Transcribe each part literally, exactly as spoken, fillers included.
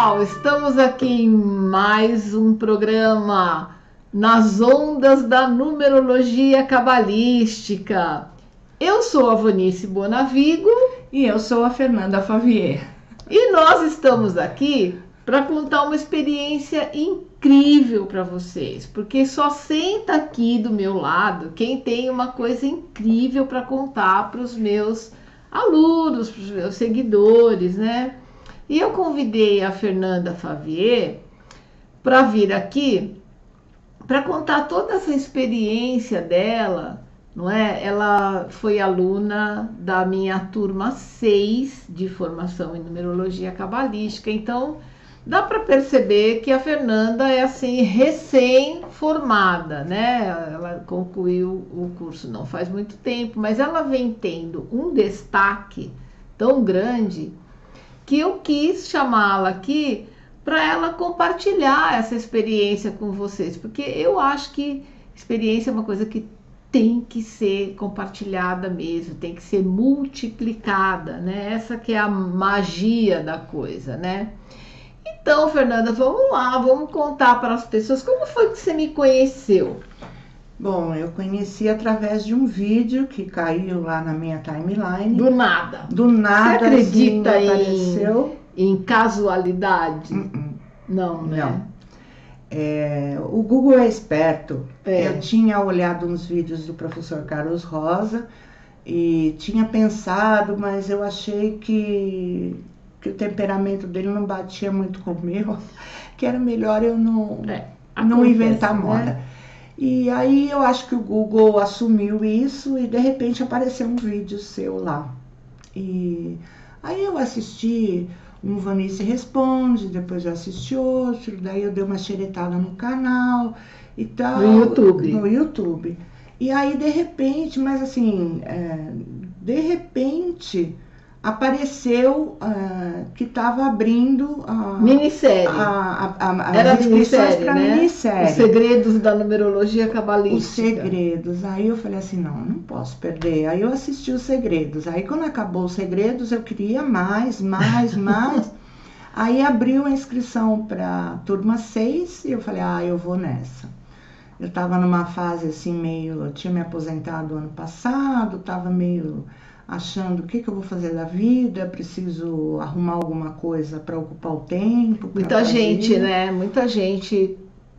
pessoal, estamos aqui em mais um programa nas ondas da numerologia cabalística. Eu sou a Vanice Bonavigo e eu sou a Fernanda Favier. E nós estamos aqui para contar uma experiência incrível para vocês, porque só senta aqui do meu lado quem tem uma coisa incrível para contar para os meus alunos, para os meus seguidores, né? E eu convidei a Fernanda Favier para vir aqui para contar toda essa experiência dela, não é? Ela foi aluna da minha turma seis de formação em numerologia cabalística, então dá para perceber que a Fernanda é assim recém-formada, né? Ela concluiu o curso não faz muito tempo, mas ela vem tendo um destaque tão grande que eu quis chamá-la aqui para ela compartilhar essa experiência com vocês, porque eu acho que experiência é uma coisa que tem que ser compartilhada mesmo, tem que ser multiplicada, né? Essa que é a magia da coisa, né? Então, Fernanda, vamos lá, vamos contar para as pessoas como foi que você me conheceu. Bom, eu conheci através de um vídeo que caiu lá na minha timeline. Do nada. Do nada, você acredita assim, em, apareceu. em casualidade? Uh -uh. Não, né? Não. É, o Google é esperto. É. Eu tinha olhado uns vídeos do professor Carlos Rosa e tinha pensado, mas eu achei que, que o temperamento dele não batia muito com o meu, que era melhor eu não, é, não acontece, inventar moda. Né? E aí eu acho que o Google assumiu isso e de repente apareceu um vídeo seu lá. E aí eu assisti um Vanice Responde, depois eu assisti outro, daí eu dei uma xeretada no canal e tal. No YouTube. No YouTube. E aí de repente, mas assim, é, de repente apareceu uh, que estava abrindo a minissérie. A, a, a, Era as inscrições para né? minissérie. Os segredos da numerologia cabalística. Os segredos. Aí eu falei assim, não, não posso perder. Aí eu assisti os segredos. Aí quando acabou os segredos, eu queria mais, mais, mais. Aí abriu a inscrição para turma seis e eu falei, ah, eu vou nessa. Eu estava numa fase assim meio, eu tinha me aposentado ano passado, estava meio achando o que, que eu vou fazer da vida, preciso arrumar alguma coisa para ocupar o tempo. Muita fazer. gente, né? Muita gente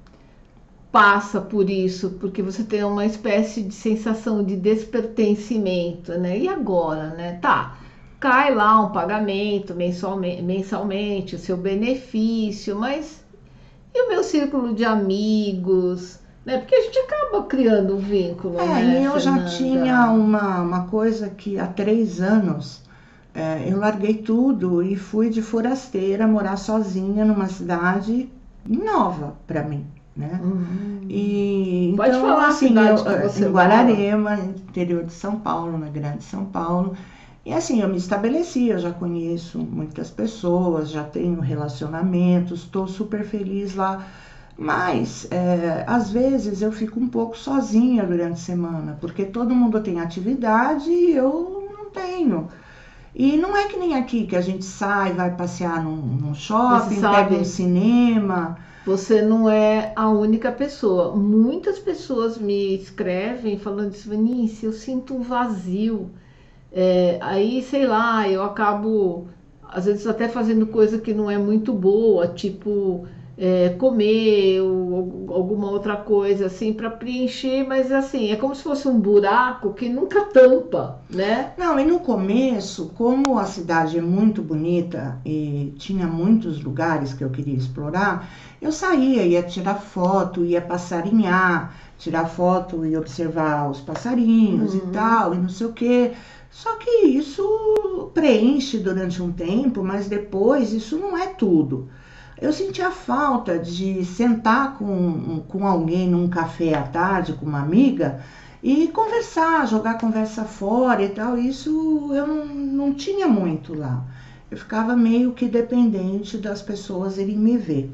passa por isso, porque você tem uma espécie de sensação de despertencimento, né? E agora, né? Tá, cai lá um pagamento mensalmente, mensalmente o seu benefício, mas e o meu círculo de amigos? Né? Porque a gente acaba criando um vínculo, é, né, e eu Fernanda? já tinha uma, uma coisa que há três anos é, eu larguei tudo e fui de forasteira morar sozinha numa cidade nova para mim, né? Uhum. E, Pode então, falar assim, a cidade eu, que você em Guararema, interior de São Paulo, na Grande São Paulo. E assim, eu me estabeleci, eu já conheço muitas pessoas, já tenho relacionamentos, estou super feliz lá. Mas, é, às vezes, eu fico um pouco sozinha durante a semana, porque todo mundo tem atividade e eu não tenho. E não é que nem aqui, que a gente sai, vai passear num, num shopping, pega um cinema. Você não é a única pessoa. Muitas pessoas me escrevem falando isso, Vanice, eu sinto um vazio. É, aí, sei lá, eu acabo, às vezes, até fazendo coisa que não é muito boa, tipo... É, comer ou alguma outra coisa assim para preencher, mas assim, é como se fosse um buraco que nunca tampa, né? Não, e no começo, como a cidade é muito bonita e tinha muitos lugares que eu queria explorar, eu saía, ia tirar foto, ia passarinhar, tirar foto e observar os passarinhos uhum. e tal, e não sei o quê. Só que isso preenche durante um tempo, mas depois isso não é tudo. Eu sentia falta de sentar com, com alguém num café à tarde, com uma amiga, e conversar, jogar conversa fora e tal. Isso eu não, não tinha muito lá. Eu ficava meio que dependente das pessoas irem me ver.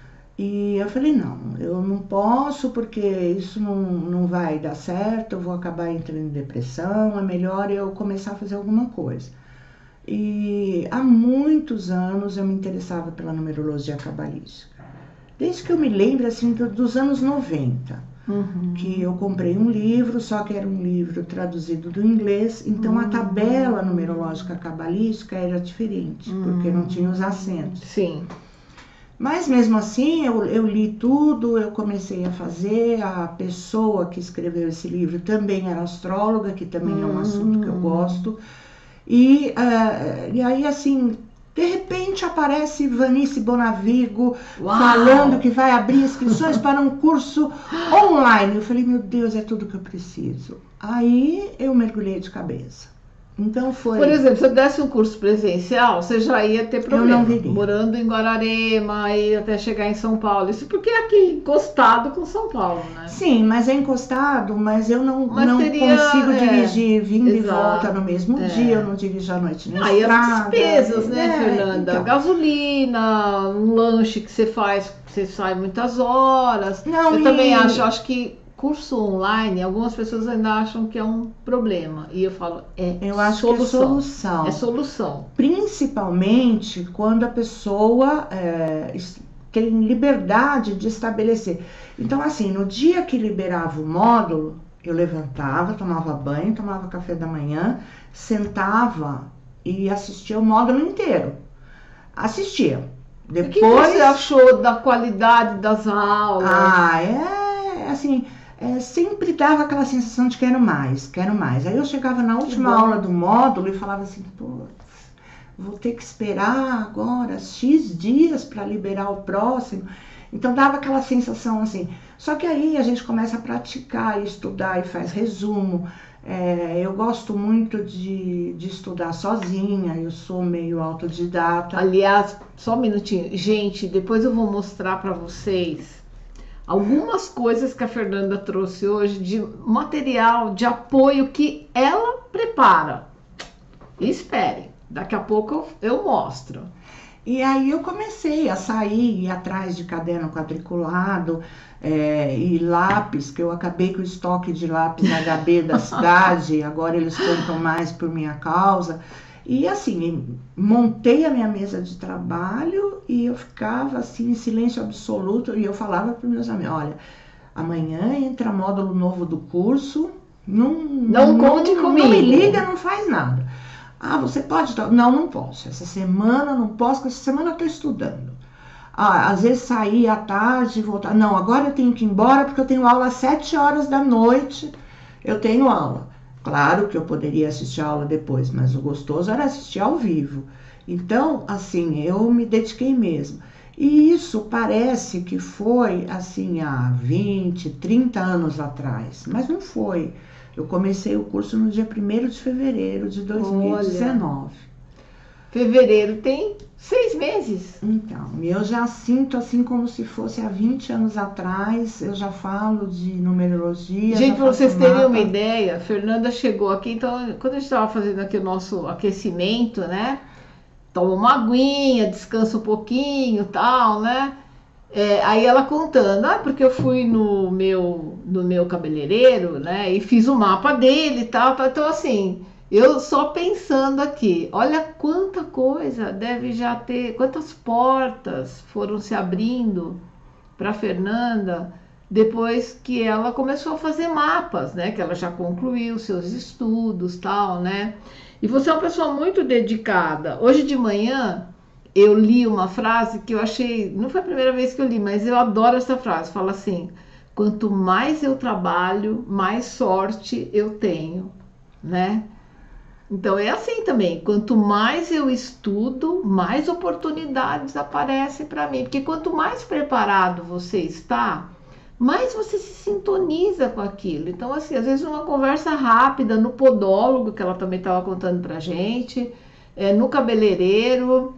E eu falei, não, eu não posso porque isso não, não vai dar certo, eu vou acabar entrando em depressão, é melhor eu começar a fazer alguma coisa. E há muitos anos eu me interessava pela numerologia cabalística. Desde que eu me lembro, assim, dos anos noventa. Uhum. Que eu comprei um livro, só que era um livro traduzido do inglês, então uhum. a tabela numerológica cabalística era diferente, uhum. porque não tinha os acentos. Sim. Mas mesmo assim, eu, eu li tudo, eu comecei a fazer, a pessoa que escreveu esse livro também era astróloga, que também uhum. é um assunto que eu gosto, e, uh, e aí assim... De repente aparece Vanice Bonavigo Uau. falando que vai abrir inscrições para um curso online. Eu falei, meu Deus, é tudo que eu preciso. Aí eu mergulhei de cabeça. Então foi... Por exemplo, se eu desse um curso presencial, você já ia ter problema. Eu não viria. Morando em Guararema, e até chegar em São Paulo. Isso porque é aqui encostado com São Paulo, né? Sim, mas é encostado, mas eu não, mas não teria, consigo é, dirigir, vindo e volta no mesmo é. dia, eu não dirijo à noite nem Aí estrada. as despesas, né, é, Fernanda? Então. Gasolina, um lanche que você faz, você sai muitas horas. Não, eu e... também acho, acho que curso online, algumas pessoas ainda acham que é um problema. E eu falo, é eu acho solução. Que é solução. É solução. Principalmente quando a pessoa é, tem liberdade de estabelecer. Então, assim, no dia que liberava o módulo, eu levantava, tomava banho, tomava café da manhã, sentava e assistia o módulo inteiro. Assistia. Depois... O que você achou da qualidade das aulas? Ah, é assim... É, sempre dava aquela sensação de quero mais, quero mais. Aí eu chegava na última aula do módulo e falava assim, pô, vou ter que esperar agora X dias para liberar o próximo. Então dava aquela sensação assim. Só que aí a gente começa a praticar, estudar e faz resumo. É, eu gosto muito de, de estudar sozinha, eu sou meio autodidata. Aliás, só um minutinho. Gente, depois eu vou mostrar para vocês algumas coisas que a Fernanda trouxe hoje de material de apoio que ela prepara. Espere, daqui a pouco eu, eu mostro. E aí eu comecei a sair, ir atrás de caderno quadriculado é, e lápis, que eu acabei com o estoque de lápis H B da cidade, agora eles contam mais por minha causa. E assim, montei a minha mesa de trabalho e eu ficava assim em silêncio absoluto e eu falava para os meus amigos, olha, amanhã entra módulo novo do curso, não, não, não conte comigo. Não me liga, não faz nada. Ah, você pode? Não, não posso. Essa semana não posso, porque essa semana eu estou estudando. Ah, às vezes sair à tarde e voltar. Não, agora eu tenho que ir embora porque eu tenho aula às sete horas da noite, eu tenho aula. Claro que eu poderia assistir a aula depois, mas o gostoso era assistir ao vivo. Então, assim, eu me dediquei mesmo. E isso parece que foi, assim, há vinte, trinta anos atrás, mas não foi. Eu comecei o curso no dia primeiro de fevereiro de dois mil e dezenove. Olha, fevereiro tem seis meses. Então, eu já sinto assim como se fosse há vinte anos atrás, eu já falo de numerologia. Gente, para vocês terem uma ideia, a Fernanda chegou aqui, então, quando a gente estava fazendo aqui o nosso aquecimento, né? Toma uma aguinha, descansa um pouquinho, tal, né? É, aí ela contando, ah, porque eu fui no meu, no meu cabeleireiro, né? E fiz o mapa dele e tal, tal. Então, assim, eu só pensando aqui, olha quanta coisa deve já ter, quantas portas foram se abrindo para Fernanda depois que ela começou a fazer mapas, né? Que ela já concluiu seus estudos, tal, né? E você é uma pessoa muito dedicada. Hoje de manhã eu li uma frase que eu achei, não foi a primeira vez que eu li, mas eu adoro essa frase. Fala assim, quanto mais eu trabalho, mais sorte eu tenho, né? Então é assim também, quanto mais eu estudo, mais oportunidades aparecem para mim. Porque quanto mais preparado você está, mais você se sintoniza com aquilo. Então, assim, às vezes uma conversa rápida no podólogo, que ela também estava contando pra gente, é, no cabeleireiro,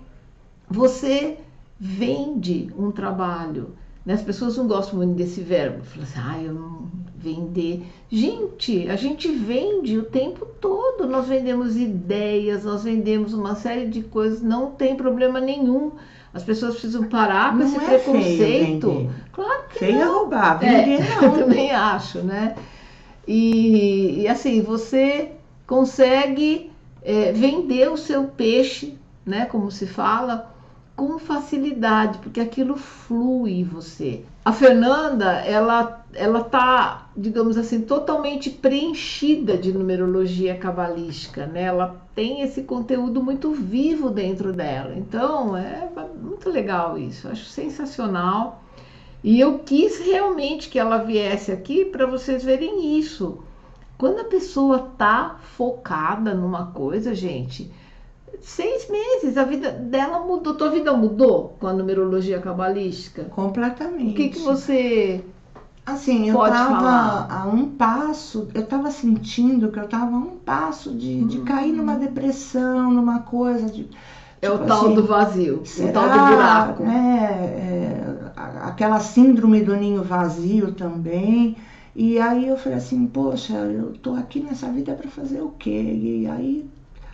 você vende um trabalho. Né? As pessoas não gostam muito desse verbo. Falam assim, ah, eu não vender. Gente, a gente vende o tempo todo. Nós vendemos ideias, nós vendemos uma série de coisas, não tem problema nenhum. As pessoas precisam parar com não esse é preconceito. Feio claro que feio não. é roubar, vender é, não. Eu também acho, né? E, e assim, você consegue é, vender o seu peixe, né, como se fala, com facilidade, porque aquilo flui em você. A Fernanda, ela ela tá, digamos assim, totalmente preenchida de numerologia cabalística, né? Ela tem esse conteúdo muito vivo dentro dela. Então, é muito legal isso. Eu acho sensacional. E eu quis realmente que ela viesse aqui para vocês verem isso. Quando a pessoa tá focada numa coisa, gente, seis meses, a vida dela mudou. Tua vida mudou com a numerologia cabalística? Completamente. O que que você assim, eu pode tava falar? a um passo, eu tava sentindo que eu tava a um passo de, de cair numa depressão, numa coisa de... É o tipo tal assim, do vazio, o será, tal do buraco. né, é, a- aquela síndrome do ninho vazio também. E aí eu falei assim, poxa, eu tô aqui nessa vida para fazer o quê? E aí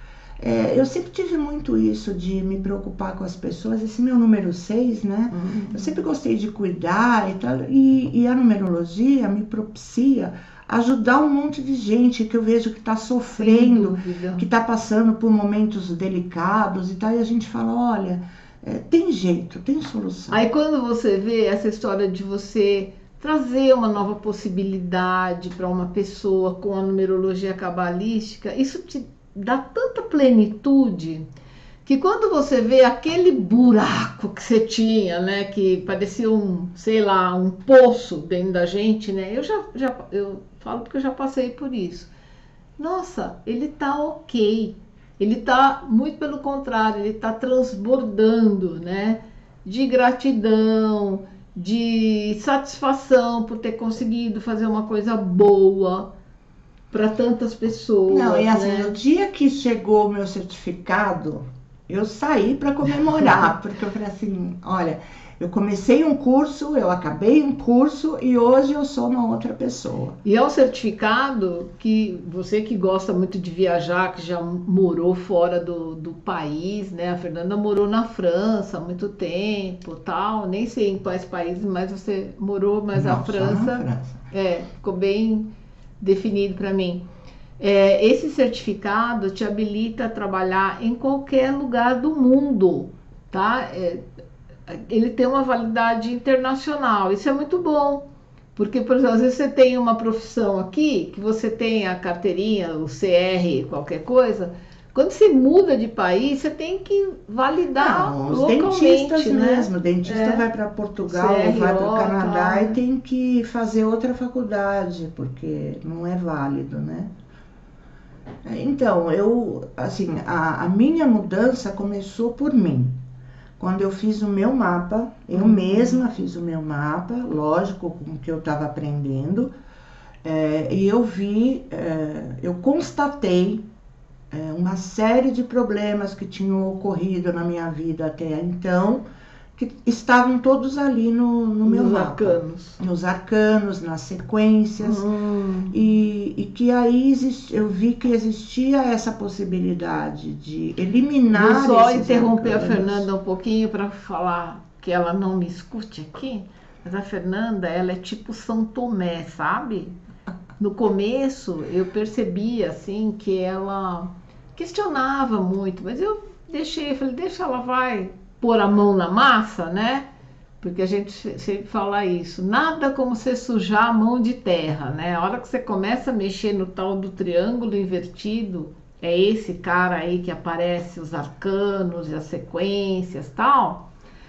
é, eu sempre tive muito isso de me preocupar com as pessoas, esse meu número seis, né? Uhum. Eu sempre gostei de cuidar e tal, e, e a numerologia me propicia ajudar um monte de gente que eu vejo que está sofrendo, que está passando por momentos delicados e tal, e a gente fala, olha, é, tem jeito, tem solução. Aí quando você vê essa história de você trazer uma nova possibilidade para uma pessoa com a numerologia cabalística, isso te dá tanta plenitude que quando você vê aquele buraco que você tinha, né, que parecia um, sei lá, um poço dentro da gente, né? Eu já, já eu falo porque eu já passei por isso. Nossa, ele tá ok. Ele tá muito pelo contrário, ele tá transbordando, né? De gratidão, de satisfação por ter conseguido fazer uma coisa boa para tantas pessoas. Não, e assim, né? no dia que chegou o meu certificado, eu saí para comemorar, porque eu falei assim, olha, eu comecei um curso, eu acabei um curso e hoje eu sou uma outra pessoa. E é um certificado que você que gosta muito de viajar, que já morou fora do, do país, né? A Fernanda morou na França há muito tempo, tal. Nem sei em quais países, mas você morou, mas Não, a só França, na França. é, ficou bem definido para mim. É, esse certificado te habilita a trabalhar em qualquer lugar do mundo, tá? É, ele tem uma validade internacional, isso é muito bom, porque, por exemplo, às vezes você tem uma profissão aqui, que você tem a carteirinha, o C R, qualquer coisa, quando você muda de país, você tem que validar Não, os localmente, dentistas né? mesmo, o dentista É. vai para Portugal, C R O, vai para o Canadá tal. e tem que fazer outra faculdade, porque não é válido, né? Então, eu, assim, a, a minha mudança começou por mim. Quando eu fiz o meu mapa, eu Uhum. mesma fiz o meu mapa, lógico, com o que eu estava aprendendo, é, e eu vi, é, eu constatei é, uma série de problemas que tinham ocorrido na minha vida até então, que estavam todos ali no, no meu Nos mapa. arcanos. Nos arcanos, nas sequências. Hum. E, e que aí exist, eu vi que existia essa possibilidade de eliminar. Vou só esses interromper arcanos. a Fernanda um pouquinho para falar que ela não me escute aqui, mas a Fernanda, ela é tipo São Tomé, sabe? No começo eu percebia assim que ela questionava muito, mas eu deixei, falei, deixa ela vai pôr a mão na massa, né? Porque a gente sempre fala isso, nada como você sujar a mão de terra, né? A hora que você começa a mexer no tal do triângulo invertido, é esse cara aí que aparece os arcanos e as sequências tal,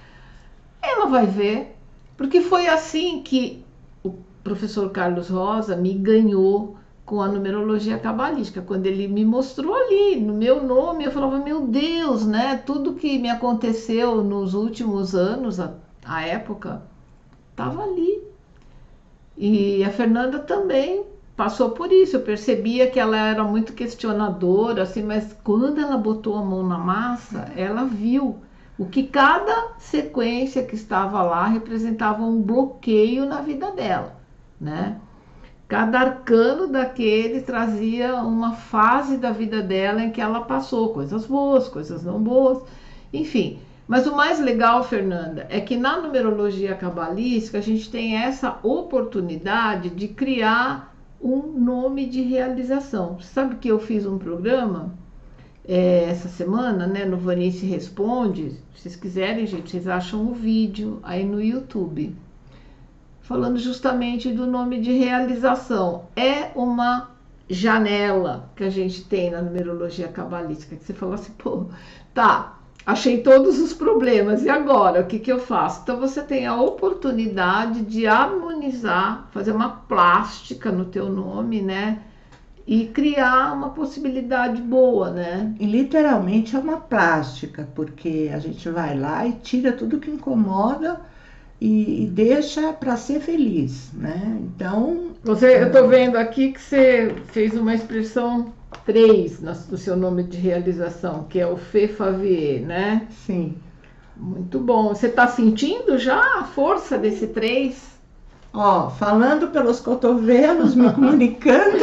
ela vai ver, porque foi assim que o professor Carlos Rosa me ganhou com a numerologia cabalística, quando ele me mostrou ali, no meu nome, eu falava, meu Deus, né? Tudo que me aconteceu nos últimos anos, a, a época, estava ali. E a Fernanda também passou por isso, eu percebia que ela era muito questionadora, assim, mas quando ela botou a mão na massa, ela viu o que cada sequência que estava lá representava um bloqueio na vida dela, né? Cada arcano daquele trazia uma fase da vida dela em que ela passou, coisas boas, coisas não boas, enfim. Mas o mais legal, Fernanda, é que na numerologia cabalística a gente tem essa oportunidade de criar um nome de realização. Você sabe que eu fiz um programa é, essa semana, né, no Vanice Responde. Se vocês quiserem, gente, vocês acham o vídeo aí no YouTube, falando justamente do nome de realização. É uma janela que a gente tem na numerologia cabalística, que você fala assim, pô, tá, achei todos os problemas, e agora, o que que eu faço? Então você tem a oportunidade de harmonizar, fazer uma plástica no teu nome, né? E criar uma possibilidade boa, né? E literalmente é uma plástica, porque a gente vai lá e tira tudo que incomoda e, e deixa para ser feliz, né? Então... Você, eu tô vendo aqui que você fez uma expressão três no seu nome de realização, que é o Fê Favier, né? Sim. Muito bom. Você tá sentindo já a força desse três? Ó, falando pelos cotovelos, me comunicando.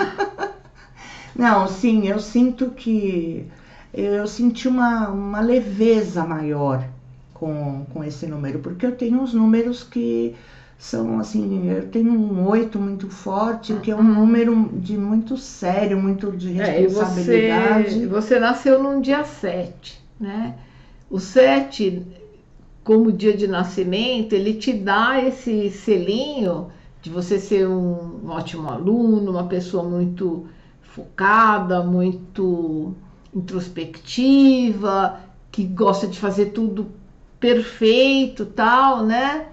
Não, sim, eu sinto que eu senti uma, uma leveza maior com, com esse número, porque eu tenho uns números que são assim, eu tenho um oito muito forte, que é um número de muito sério, muito de responsabilidade. É, e você, você nasceu num dia sete, né? O sete, como dia de nascimento, ele te dá esse selinho de você ser um ótimo aluno, uma pessoa muito focada, muito introspectiva, que gosta de fazer tudo perfeito, tal, né?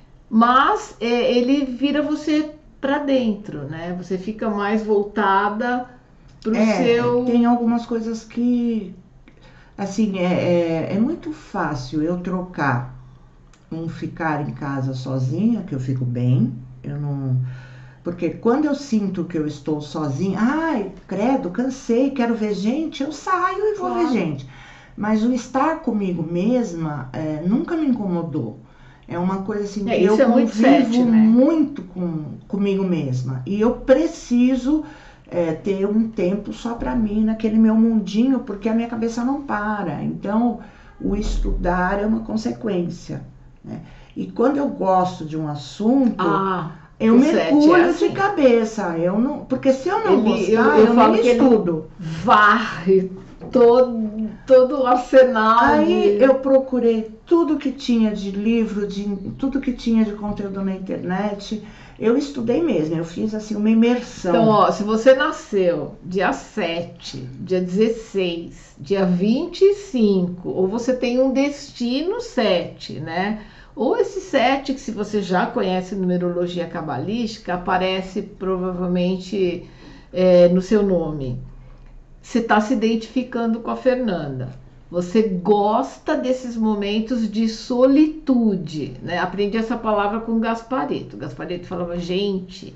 Mas é, ele vira você para dentro, né? Você fica mais voltada para o É, seu... tem algumas coisas que, assim, é, é, é muito fácil eu trocar um ficar em casa sozinha, que eu fico bem, eu não... Porque quando eu sinto que eu estou sozinha, ai, credo, cansei, quero ver gente, eu saio e vou Claro. ver gente. Mas o estar comigo mesma é, nunca me incomodou. É uma coisa assim É, que eu isso é muito convivo sete, né? muito com, comigo mesma. E eu preciso é, ter um tempo só para mim, naquele meu mundinho, porque a minha cabeça não para. Então, o estudar é uma consequência, né? E quando eu gosto de um assunto... Ah, eu o mergulho sete é assim. de cabeça, eu não, porque se eu não Ele- gostar, eu- eu, eu falo nem que ele- estudo. Varre todo, todo o arsenal. Aí de... eu procurei tudo que tinha de livro, de tudo que tinha de conteúdo na internet. Eu estudei mesmo, eu fiz assim uma imersão. Então, ó, se você nasceu dia sete, dia dezesseis, dia vinte e cinco, ou você tem um destino sete, né? Ou esse sete, que se você já conhece numerologia cabalística, aparece provavelmente é, no seu nome. Você está se identificando com a Fernanda. Você gosta desses momentos de solitude, né? Aprendi essa palavra com o Gaspareto. O Gaspareto falava, gente,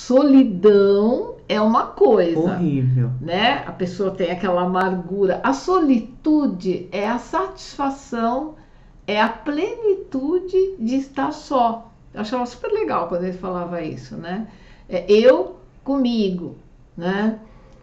solidão é uma coisa, Horrível. né? A pessoa tem aquela amargura. A solitude é a satisfação, é a plenitude de estar só. Eu achava super legal quando ele falava isso, né? É eu comigo, né?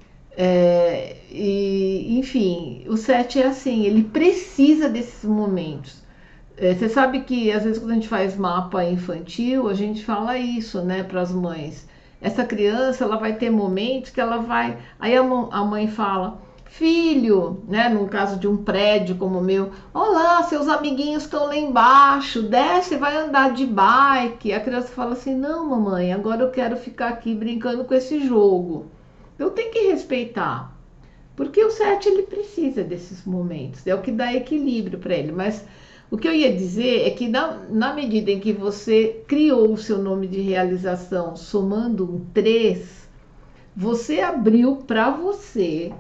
É, e, enfim, o sete é assim, ele precisa desses momentos. É, você sabe que às vezes quando a gente faz mapa infantil, a gente fala isso, né, para as mães. Essa criança, ela vai ter momentos que ela vai... Aí a, a mãe fala, filho, né, no caso de um prédio como o meu, olá, seus amiguinhos estão lá embaixo, desce e vai andar de bike. A criança fala assim, não, mamãe, agora eu quero ficar aqui brincando com esse jogo. Eu tenho que respeitar, porque o sete ele precisa desses momentos, é o que dá equilíbrio para ele. Mas o que eu ia dizer é que na, na medida em que você criou o seu nome de realização somando um três, você abriu para você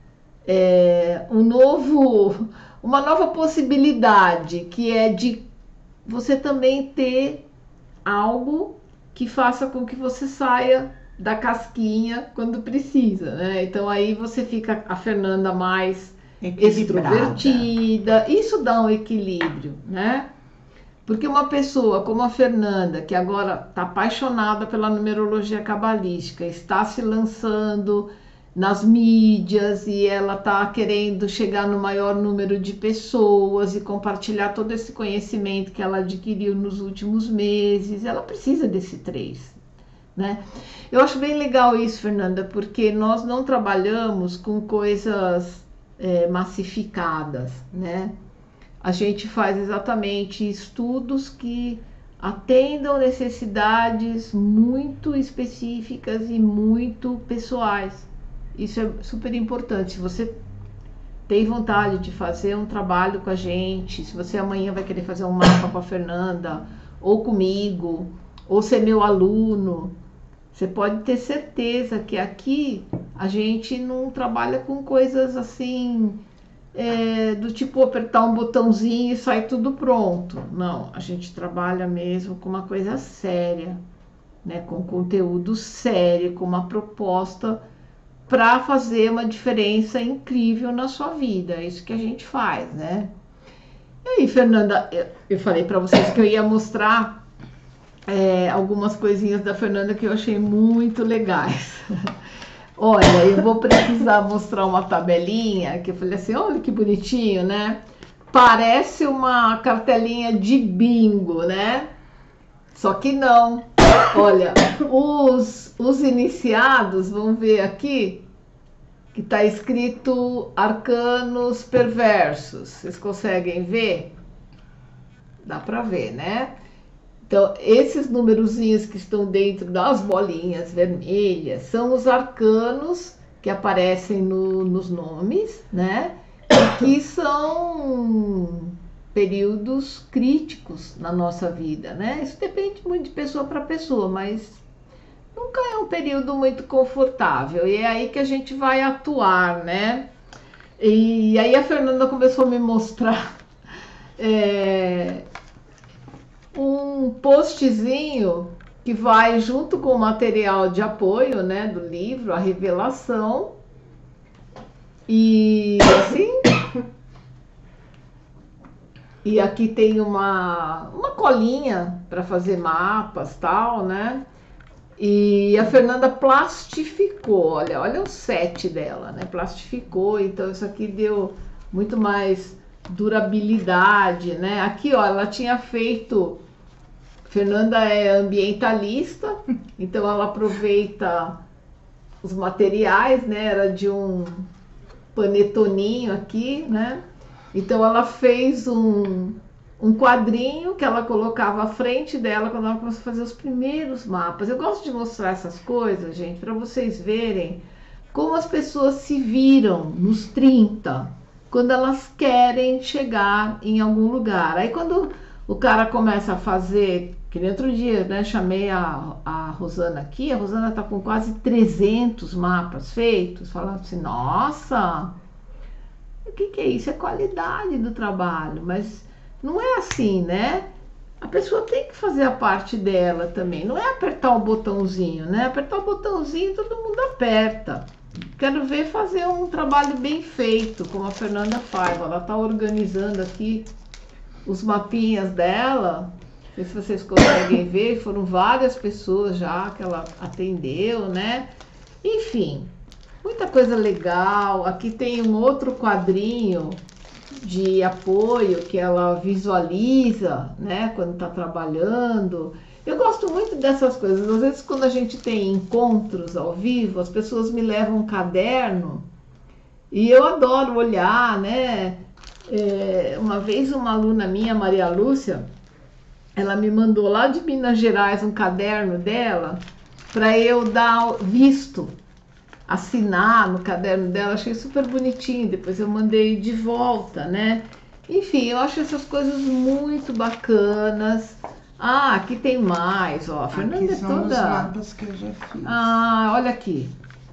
é, um novo, uma nova possibilidade, que é de você também ter algo que faça com que você saia da casquinha quando precisa, né? Então aí você fica a Fernanda mais extrovertida, isso dá um equilíbrio, né? Porque uma pessoa como a Fernanda, que agora está apaixonada pela numerologia cabalística, está se lançando nas mídias e ela está querendo chegar no maior número de pessoas e compartilhar todo esse conhecimento que ela adquiriu nos últimos meses, ela precisa desse três. Né? Eu acho bem legal isso, Fernanda, porque nós não trabalhamos com coisas é, massificadas, né? A gente faz exatamente estudos que atendam necessidades muito específicas e muito pessoais. Isso é super importante. Se você tem vontade de fazer um trabalho com a gente, se você amanhã vai querer fazer um mapa com a Fernanda, ou comigo, ou ser meu aluno, você pode ter certeza que aqui a gente não trabalha com coisas assim, é, do tipo apertar um botãozinho e sai tudo pronto. Não, a gente trabalha mesmo com uma coisa séria, né, com conteúdo sério, com uma proposta para fazer uma diferença incrível na sua vida. É isso que a gente faz, né? E aí, Fernanda, eu, eu falei para vocês que eu ia mostrar é, algumas coisinhas da Fernanda que eu achei muito legais. Olha, eu vou precisar mostrar uma tabelinha que eu falei assim, olha que bonitinho, né? Parece uma cartelinha de bingo, né? Só que não. Olha, os, os iniciados, vão ver aqui, que está escrito arcanos perversos. Vocês conseguem ver? Dá para ver, né? Então, esses numerozinhos que estão dentro das bolinhas vermelhas são os arcanos que aparecem no, nos nomes, né? E que são períodos críticos na nossa vida, né? Isso depende muito de pessoa para pessoa, mas nunca é um período muito confortável. E é aí que a gente vai atuar, né? E aí a Fernanda começou a me mostrar é, um postzinho que vai junto com o material de apoio, né, do livro, a revelação. E assim... E aqui tem uma, uma colinha para fazer mapas, tal, né? E a Fernanda plastificou, olha, olha o set dela, né? Plastificou, então isso aqui deu muito mais durabilidade, né? Aqui, ó, ela tinha feito... Fernanda é ambientalista, então ela aproveita os materiais, né? Era de um panetoninho aqui, né? Então ela fez um, um quadrinho que ela colocava à frente dela quando ela começou a fazer os primeiros mapas. Eu gosto de mostrar essas coisas, gente, para vocês verem como as pessoas se viram nos trinta, quando elas querem chegar em algum lugar. Aí quando o cara começa a fazer, que nem outro dia, né, chamei a, a Rosana aqui, a Rosana tá com quase trezentos mapas feitos, falando assim, nossa... O que, que é isso? É qualidade do trabalho, mas não é assim, né? A pessoa tem que fazer a parte dela também. Não é apertar o botãozinho, né? Apertar o botãozinho todo mundo aperta. Quero ver fazer um trabalho bem feito, como a Fernanda faz. Ela está organizando aqui os mapinhas dela. Não sei se vocês conseguem ver. Foram várias pessoas já que ela atendeu, né? Enfim... Muita coisa legal. Aqui tem um outro quadrinho de apoio que ela visualiza, né, quando está trabalhando. Eu gosto muito dessas coisas. Às vezes, quando a gente tem encontros ao vivo, as pessoas me levam um caderno e eu adoro olhar, né? É, uma vez uma aluna minha, Maria Lúcia, ela me mandou lá de Minas Gerais um caderno dela para eu dar visto, assinar no caderno dela, achei super bonitinho, depois eu mandei de volta, né? Enfim, eu acho essas coisas muito bacanas. Ah, aqui tem mais, ó, a Fernanda aqui são é toda... os mapas que eu já fiz. Ah, olha aqui,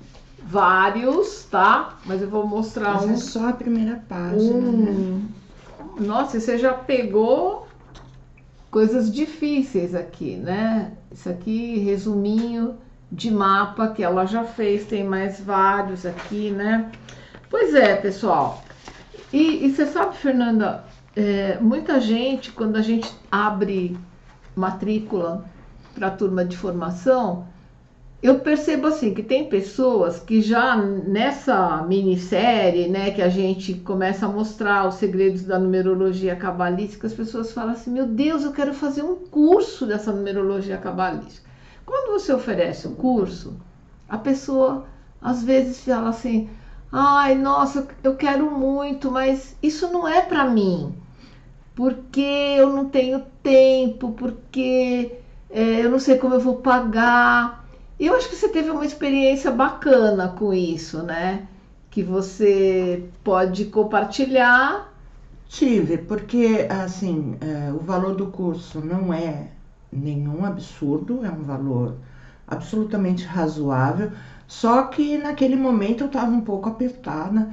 vários, tá? Mas eu vou mostrar Mas um... é só a primeira página, um... né? Nossa, você já pegou coisas difíceis aqui, né? Isso aqui, resuminho de mapa que ela já fez, tem mais vários aqui, né? Pois é, pessoal. E, e você sabe, Fernanda, é, muita gente, quando a gente abre matrícula para a turma de formação, eu percebo assim que tem pessoas que já nessa minissérie, né, que a gente começa a mostrar os segredos da numerologia cabalística, as pessoas falam assim, meu Deus, eu quero fazer um curso dessa numerologia cabalística. Quando você oferece o curso, a pessoa às vezes fala assim, ai, nossa, eu quero muito, mas isso não é para mim, porque eu não tenho tempo, porque é, eu não sei como eu vou pagar. E eu acho que você teve uma experiência bacana com isso, né? Que você pode compartilhar. Tive, porque assim, é, o valor do curso não é nenhum absurdo, é um valor absolutamente razoável, só que naquele momento eu estava um pouco apertada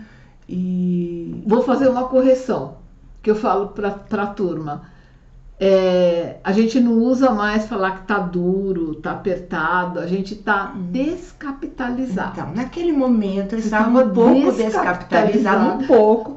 e Vou fazer uma correção, que eu falo para a turma. É, a gente não usa mais falar que tá duro, tá apertado, a gente tá descapitalizado. então, naquele momento eu Você estava estava um pouco descapitalizada. descapitalizada, um pouco.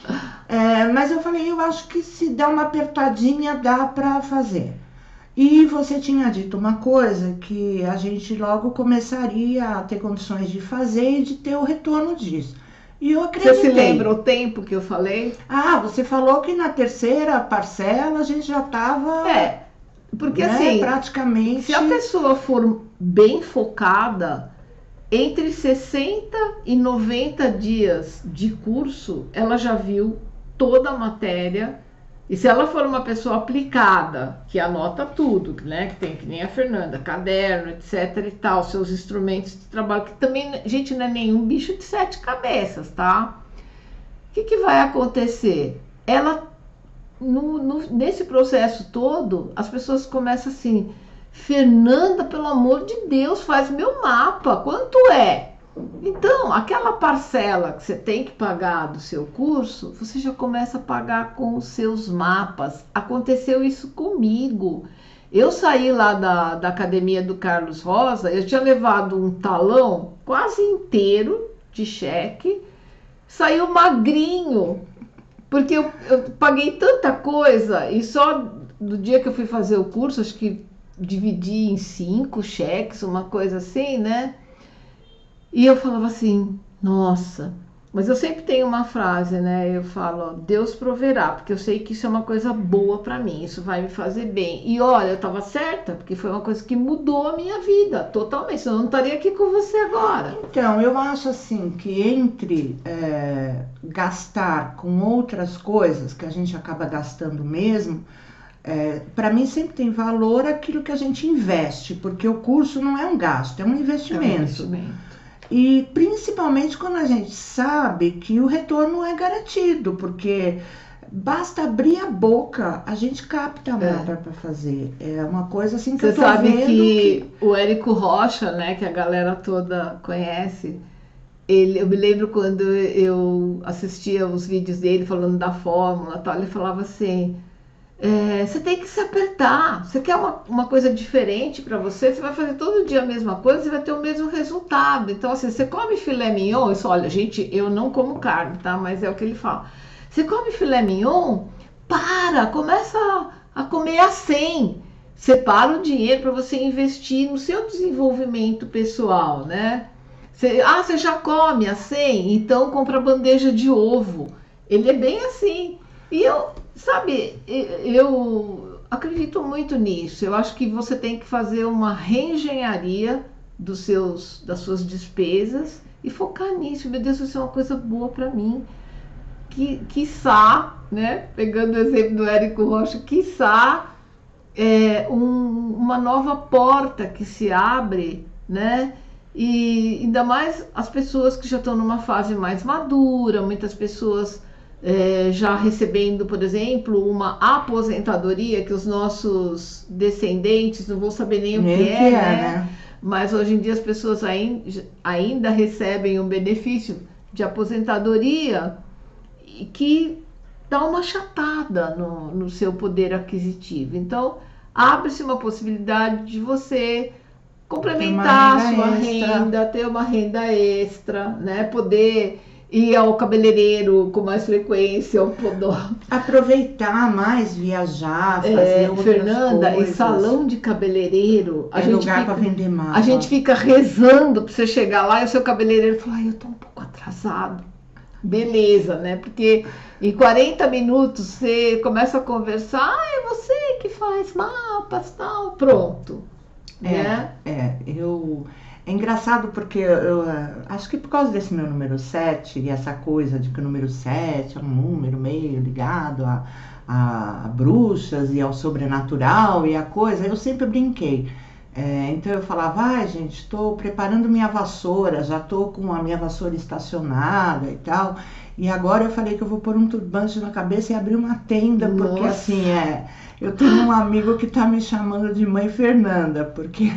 É, mas eu falei, eu acho que se der uma apertadinha dá para fazer. E você tinha dito uma coisa que a gente logo começaria a ter condições de fazer e de ter o retorno disso. E eu acreditei. Você se lembra o tempo que eu falei? Ah, você falou que na terceira parcela a gente já estava, É, porque né, assim, praticamente. se a pessoa for bem focada, entre sessenta e noventa dias de curso, ela já viu toda a matéria. E se ela for uma pessoa aplicada, que anota tudo, né? Que tem, que nem a Fernanda, caderno, etc e tal, seus instrumentos de trabalho, que também, gente, não é nenhum bicho de sete cabeças, tá? O que, que vai acontecer? Ela, no, no, nesse processo todo, as pessoas começam assim, Fernanda, pelo amor de Deus, faz meu mapa, quanto é? Então, aquela parcela que você tem que pagar do seu curso, você já começa a pagar com os seus mapas. Aconteceu isso comigo. Eu saí lá da, da academia do Carlos Rosa, eu tinha levado um talão quase inteiro de cheque, saiu magrinho, porque eu, eu paguei tanta coisa e só do dia que eu fui fazer o curso, acho que dividi em cinco cheques, uma coisa assim, né? E eu falava assim, nossa, mas eu sempre tenho uma frase, né? Eu falo, ó, Deus proverá, porque eu sei que isso é uma coisa boa para mim, isso vai me fazer bem. E olha, eu estava certa, porque foi uma coisa que mudou a minha vida totalmente, senão eu não estaria aqui com você agora. Então, eu acho assim que entre é, gastar com outras coisas que a gente acaba gastando mesmo, é, para mim sempre tem valor aquilo que a gente investe, porque o curso não é um gasto, é um investimento. É um investimento. E principalmente quando a gente sabe que o retorno é garantido, porque basta abrir a boca, a gente capta a mapa para fazer. É uma coisa assim que Você eu tô sabe vendo que, que o Érico Rocha, né, que a galera toda conhece, ele, eu me lembro quando eu assistia os vídeos dele falando da fórmula e tal, ele falava assim, é, você tem que se apertar, você quer uma, uma coisa diferente para você, você vai fazer todo dia a mesma coisa, você vai ter o mesmo resultado. Então assim, você come filé mignon, isso, olha gente, eu não como carne, tá, mas é o que ele fala, você come filé mignon, para, começa a, a comer a cem, separa o dinheiro para você investir no seu desenvolvimento pessoal, né? Você, ah, você já come a cem, então compra bandeja de ovo, ele é bem assim. E eu, sabe, eu acredito muito nisso. Eu acho que você tem que fazer uma reengenharia dos seus, das suas despesas e focar nisso. Meu Deus, isso é uma coisa boa para mim. Que, quiçá, né, pegando o exemplo do Érico Rocha, quiçá é, um, uma nova porta que se abre, né? E ainda mais as pessoas que já estão numa fase mais madura, muitas pessoas é, já recebendo, por exemplo, uma aposentadoria que os nossos descendentes não vão saber nem o nem que que é, é, né? né? Mas hoje em dia as pessoas ainda, ainda recebem um benefício de aposentadoria que dá uma chatada no, no seu poder aquisitivo. Então, abre-se uma possibilidade de você complementar a sua renda, ter uma renda extra, né? Poder ir ao cabeleireiro com mais frequência, ao podó. Aproveitar mais, viajar, fazer É, outras Fernanda, coisas. E salão de cabeleireiro, a é gente lugar fica, para vender mapa. a gente fica rezando para você chegar lá e o seu cabeleireiro fala, ai, eu tô um pouco atrasado. Beleza, né? Porque em quarenta minutos você começa a conversar, ah, é você que faz mapas, tal, pronto. É, Né? é, eu É engraçado porque eu, eu acho que por causa desse meu número sete e essa coisa de que o número sete é um número meio ligado a, a, a bruxas e ao sobrenatural e a coisa, eu sempre brinquei. É, então eu falava, ai gente, estou preparando minha vassoura, já estou com a minha vassoura estacionada e tal. E agora eu falei que eu vou pôr um turbante na cabeça e abrir uma tenda, porque Nossa. assim, é, eu tenho um amigo que está me chamando de Mãe Fernanda, porque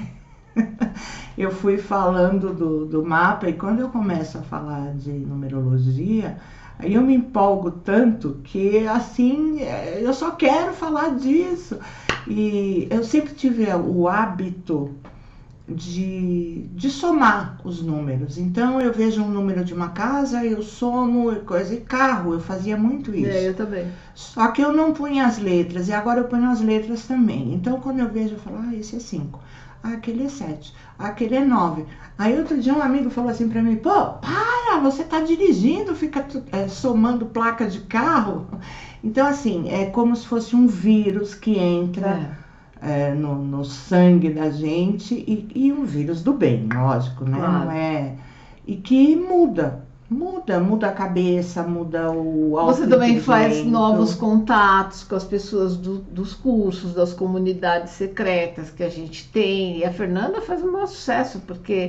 eu fui falando do, do mapa e quando eu começo a falar de numerologia, aí eu me empolgo tanto que assim, eu só quero falar disso. E eu sempre tive o hábito de, de somar os números. Então eu vejo um número de uma casa, eu somo e coisa, e carro, eu fazia muito isso. É, eu também. Só que eu não punha as letras, e agora eu ponho as letras também. Então quando eu vejo, eu falo, ah, esse é cinco, ah, aquele é sete, ah, aquele é nove. Aí outro dia um amigo falou assim pra mim, pô, para, você tá dirigindo, fica é, somando placa de carro. Então assim, é como se fosse um vírus que entra... É. É, no, no sangue da gente e, e um vírus do bem, lógico, né? Claro. Não é, e que muda, muda, muda a cabeça, muda o Você também faz autoentendimento. novos contatos com as pessoas do, dos cursos, das comunidades secretas que a gente tem. E a Fernanda faz um maior sucesso, porque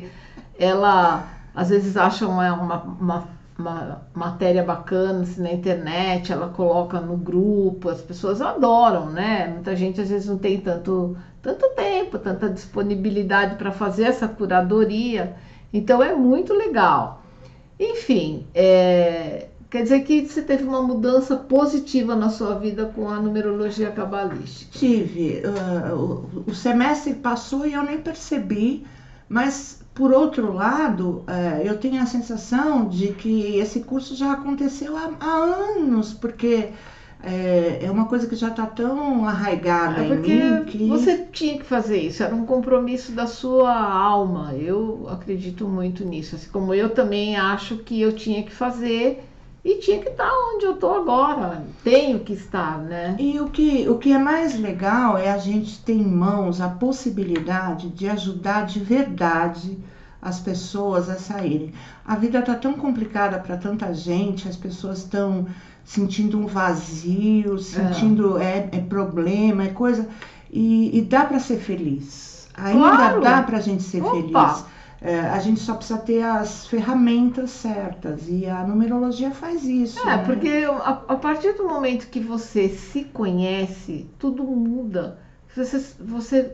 ela às vezes acha uma, uma, uma uma matéria bacana assim, na internet, ela coloca no grupo, as pessoas adoram, né? Muita gente às vezes não tem tanto, tanto tempo, tanta disponibilidade para fazer essa curadoria, então é muito legal. Enfim, é, quer dizer que você teve uma mudança positiva na sua vida com a numerologia cabalística. Tive, uh, o, o semestre passou e eu nem percebi, mas... Por outro lado, eu tenho a sensação de que esse curso já aconteceu há, há anos, porque é, é uma coisa que já está tão arraigada é em mim que... Você tinha que fazer isso, era um compromisso da sua alma. Eu acredito muito nisso, assim como eu também acho que eu tinha que fazer e tinha que estar onde eu estou agora, tenho que estar, né? E o que, o que é mais legal é a gente ter em mãos a possibilidade de ajudar de verdade as pessoas a saírem. A vida está tão complicada para tanta gente, as pessoas estão sentindo um vazio, sentindo é, é, é problema, é coisa, e, e dá para ser feliz. Ainda Claro. Dá para a gente ser Opa. feliz. É, a gente só precisa ter as ferramentas certas e a numerologia faz isso. É, né? porque a, a partir do momento que você se conhece, tudo muda. Você, você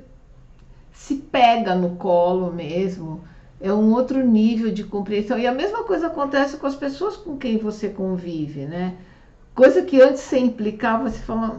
se pega no colo mesmo, é um outro nível de compreensão. E a mesma coisa acontece com as pessoas com quem você convive, né? Coisa que antes você implicava, você fala,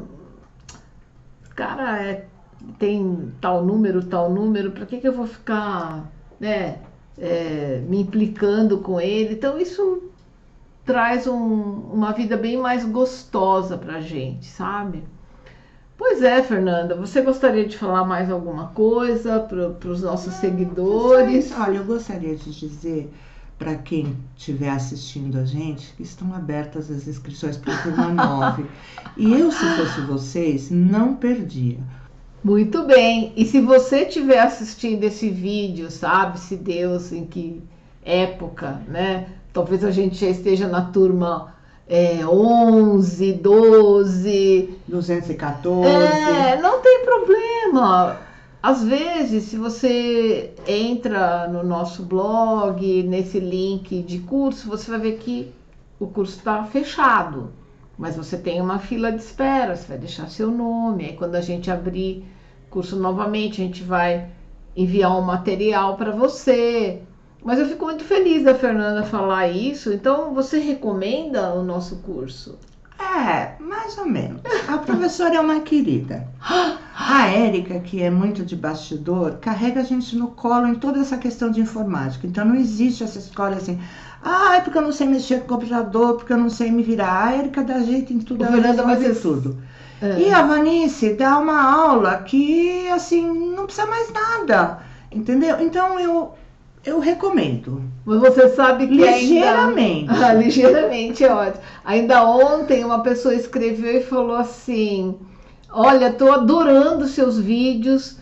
cara, é, tem tal número, tal número, para que, que eu vou ficar... né, é, me implicando com ele. Então isso traz um, uma vida bem mais gostosa pra gente, sabe? Pois é, Fernanda, você gostaria de falar mais alguma coisa para os nossos seguidores? Olha, eu gostaria de dizer para quem estiver assistindo a gente que estão abertas as inscrições para a turma nove. E eu, se fosse vocês, não perdia. Muito bem, e se você estiver assistindo esse vídeo, sabe-se Deus em que época, né? Talvez a gente já esteja na turma é, onze, doze... duzentos e quatorze... É, não tem problema. Às vezes, se você entra no nosso blog, nesse link de curso, você vai ver que o curso está fechado. Mas você tem uma fila de espera, você vai deixar seu nome. Aí quando a gente abrir curso novamente, a gente vai enviar um material para você. Mas eu fico muito feliz da Fernanda falar isso. Então, você recomenda o nosso curso? É, mais ou menos. A professora é uma querida. A Érica, que é muito de bastidor, carrega a gente no colo em toda essa questão de informática. Então não existe essa escola assim, ah, é porque eu não sei mexer com o computador, porque eu não sei me virar. A Érica dá jeito em tudo, ela resolve tudo. É. E a Vanice dá uma aula que, assim, não precisa mais nada, entendeu? Então eu... Eu recomendo. Mas você sabe que ligeiramente. Ainda... Ah, ligeiramente, é ótimo. Ainda ontem uma pessoa escreveu e falou assim, olha, estou adorando seus vídeos,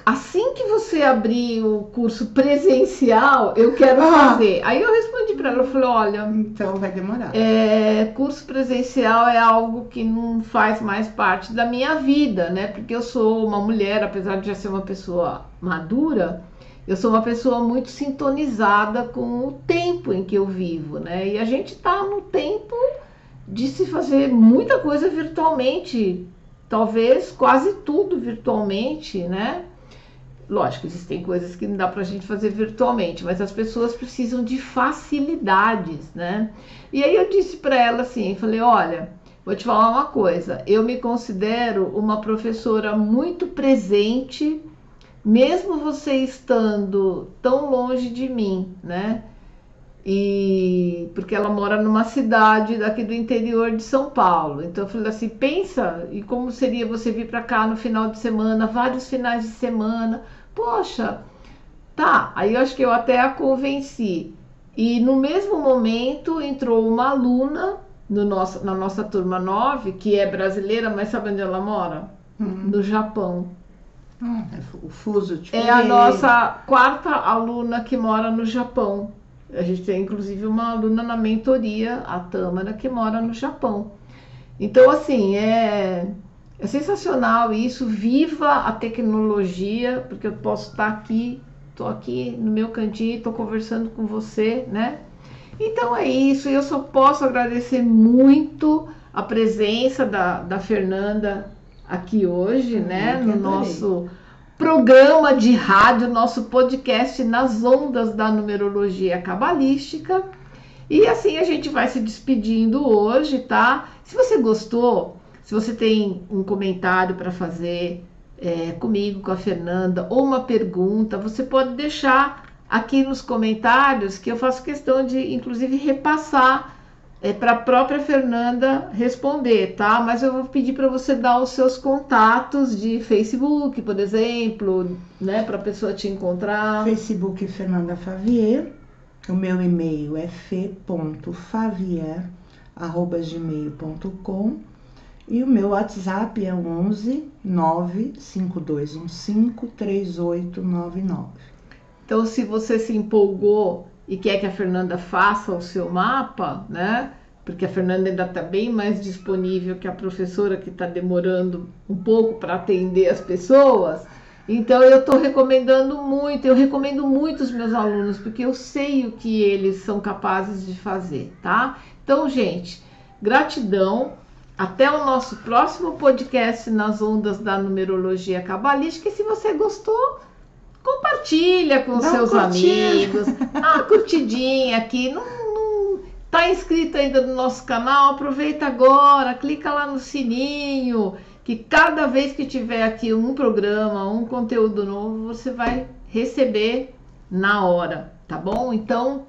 assim que você abrir o curso presencial, eu quero Ah. fazer. Aí eu respondi para ela, eu falei, olha, Então vai demorar. é, curso presencial é algo que não faz mais parte da minha vida, né? Porque eu sou uma mulher, apesar de já ser uma pessoa madura, eu sou uma pessoa muito sintonizada com o tempo em que eu vivo, né? E a gente está no tempo de se fazer muita coisa virtualmente, talvez quase tudo virtualmente, né? Lógico, existem coisas que não dá pra gente fazer virtualmente, mas as pessoas precisam de facilidades, né? E aí eu disse para ela assim, falei, olha, vou te falar uma coisa, eu me considero uma professora muito presente, mesmo você estando tão longe de mim, né? E porque ela mora numa cidade daqui do interior de São Paulo. Então eu falei assim, pensa, e como seria você vir para cá no final de semana, vários finais de semana. Poxa, tá. Aí eu acho que eu até a convenci. E no mesmo momento entrou uma aluna no nosso, na nossa turma nove, que é brasileira, mas sabe onde ela mora? Hum. No Japão. Hum, é o fuso diferente. É a nossa quarta aluna que mora no Japão. A gente tem inclusive uma aluna na mentoria, a Tâmara, que mora no Japão. Então, assim, é, é sensacional isso. Viva a tecnologia, porque eu posso estar aqui, estou aqui no meu cantinho, estou conversando com você, né? Então é isso, eu só posso agradecer muito a presença da, da Fernanda aqui hoje, Hum, né? eu que No adorei. nosso programa de rádio, nosso podcast nas ondas da numerologia cabalística. E assim a gente vai se despedindo hoje, tá? Se você gostou, se você tem um comentário para fazer é, comigo, com a Fernanda, ou uma pergunta, você pode deixar aqui nos comentários, que eu faço questão de, inclusive, repassar é, para a própria Fernanda responder, tá? Mas eu vou pedir para você dar os seus contatos de Facebook, por exemplo, né, para a pessoa te encontrar. Facebook Fernanda Favier. O meu e-mail é fe ponto favier arroba gmail ponto com e o meu WhatsApp é onze nove cinco dois um cinco três oito nove nove. Então, se você se empolgou e quer que a Fernanda faça o seu mapa, né? Porque a Fernanda ainda está bem mais disponível que a professora, que está demorando um pouco para atender as pessoas. Então, eu estou recomendando muito, eu recomendo muito os meus alunos, porque eu sei o que eles são capazes de fazer, tá? Então, gente, gratidão. Até o nosso próximo podcast nas ondas da numerologia cabalística. E se você gostou, compartilha com Dá um seus curtir. amigos, dá uma curtidinha aqui, não, não tá inscrito ainda no nosso canal, aproveita agora, clica lá no sininho, que cada vez que tiver aqui um programa, um conteúdo novo, você vai receber na hora, tá bom? Então,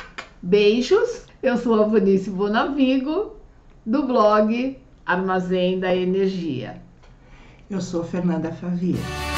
beijos, eu sou a Vanice Bonavigo, do blog Armazém da Energia. Eu sou Fernanda Favier.